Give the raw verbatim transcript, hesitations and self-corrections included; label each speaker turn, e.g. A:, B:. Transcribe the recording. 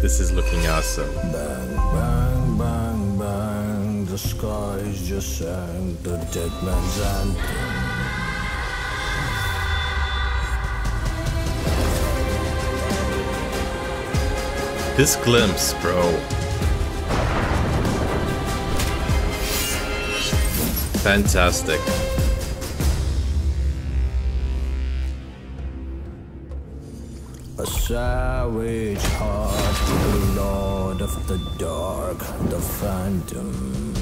A: This is looking awesome.
B: Bang, bang, bang, bang. The skies just sang the Deadman's anthem.
A: This glimpse, bro. Fantastic.
B: A savage heart, the lord of the dark, the phantom.